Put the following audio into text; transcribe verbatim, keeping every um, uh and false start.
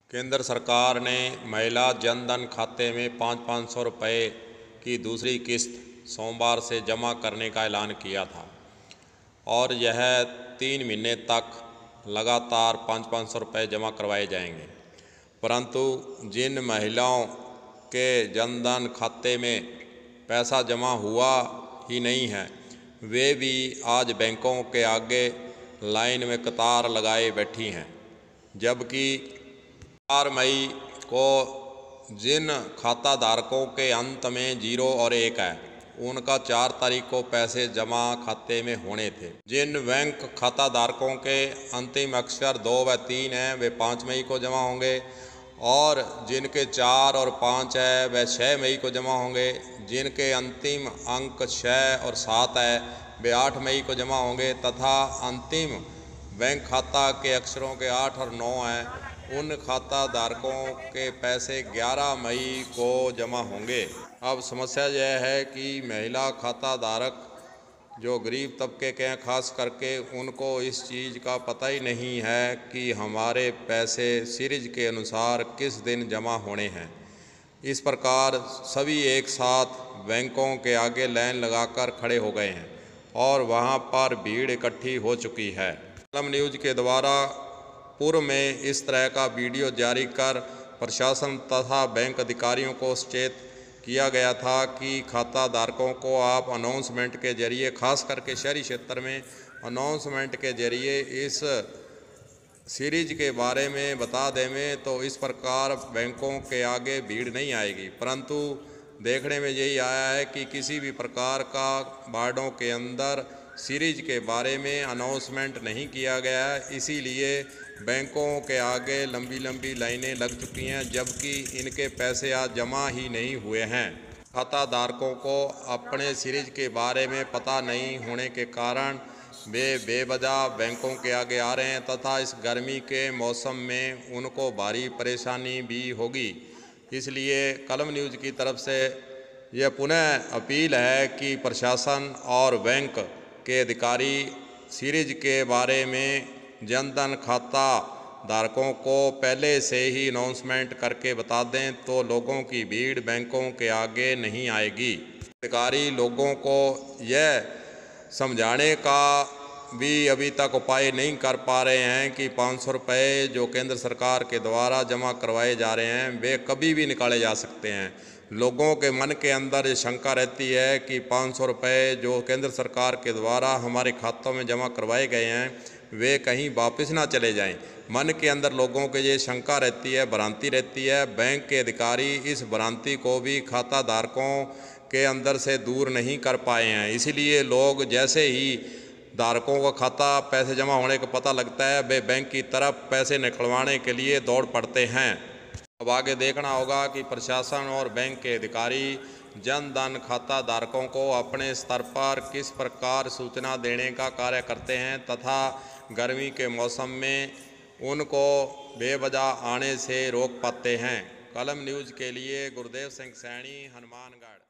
केंद्र सरकार ने महिला जन धन खाते में पाँच पाँच सौ रुपये की दूसरी किस्त सोमवार से जमा करने का ऐलान किया था और यह तीन महीने तक लगातार पाँच पाँच सौ रुपये जमा करवाए जाएंगे। परंतु जिन महिलाओं के जन धन खाते में पैसा जमा हुआ ही नहीं है, वे भी आज बैंकों के आगे लाइन में कतार लगाए बैठी हैं। जबकि चार मई को जिन खाता धारकों के अंत में जीरो और एक है, उनका चार तारीख को पैसे जमा खाते में होने थे। जिन बैंक खाता धारकों के अंतिम अक्षर दो व तीन हैं, वे पाँच मई को जमा होंगे और जिनके चार और पाँच है वह छः मई को जमा होंगे। जिनके अंतिम अंक छः और सात है वे आठ मई को जमा होंगे तथा अंतिम बैंक खाता के अक्षरों के आठ और नौ हैं, उन खाता धारकों के पैसे ग्यारह मई को जमा होंगे। अब समस्या यह है कि महिला खाता धारक जो गरीब तबके के हैं, खास करके उनको इस चीज़ का पता ही नहीं है कि हमारे पैसे सीरीज के अनुसार किस दिन जमा होने हैं। इस प्रकार सभी एक साथ बैंकों के आगे लाइन लगाकर खड़े हो गए हैं और वहां पर भीड़ इकट्ठी हो चुकी है। कलम न्यूज़ के द्वारा पूर्व में इस तरह का वीडियो जारी कर प्रशासन तथा बैंक अधिकारियों को सचेत किया गया था कि खाता धारकों को आप अनाउंसमेंट के जरिए, खास करके शहरी क्षेत्र में अनाउंसमेंट के जरिए इस सीरीज के बारे में बता दें तो इस प्रकार बैंकों के आगे भीड़ नहीं आएगी। परंतु देखने में यही आया है कि किसी भी प्रकार का वार्डों के अंदर सीरीज के बारे में अनाउंसमेंट नहीं किया गया है, इसीलिए बैंकों के आगे लंबी लंबी लाइनें लग चुकी हैं, जबकि इनके पैसे आज जमा ही नहीं हुए हैं। खाता धारकों को अपने सीरीज के बारे में पता नहीं होने के कारण वे बेवजह बैंकों के आगे आ रहे हैं तथा इस गर्मी के मौसम में उनको भारी परेशानी भी होगी। इसलिए कलम न्यूज़ की तरफ से यह पुनः अपील है कि प्रशासन और बैंक के अधिकारी सीरीज के बारे में जन धन खाता धारकों को पहले से ही अनाउंसमेंट करके बता दें तो लोगों की भीड़ बैंकों के आगे नहीं आएगी। अधिकारी लोगों को यह समझाने का भी अभी तक उपाय नहीं कर पा रहे हैं कि पाँच सौ रुपये जो केंद्र सरकार के द्वारा जमा करवाए जा रहे हैं वे कभी भी निकाले जा सकते हैं। लोगों के मन के अंदर ये शंका रहती है कि पाँच सौ रुपये जो केंद्र सरकार के द्वारा हमारे खातों में जमा करवाए गए हैं वे कहीं वापस ना चले जाएं। मन के अंदर लोगों के ये शंका रहती है, भ्रांति रहती है। बैंक के अधिकारी इस भ्रांति को भी खाता धारकों के अंदर से दूर नहीं कर पाए हैं। इसीलिए लोग जैसे ही धारकों का खाता पैसे जमा होने का पता लगता है वे बैंक की तरफ पैसे निकलवाने के लिए दौड़ पड़ते हैं। अब आगे देखना होगा कि प्रशासन और बैंक के अधिकारी जन धन खाता धारकों को अपने स्तर पर किस प्रकार सूचना देने का कार्य करते हैं तथा गर्मी के मौसम में उनको बेवजह आने से रोक पाते हैं। कलम न्यूज़ के लिए गुरदेव सिंह सैनी, हनुमानगढ़।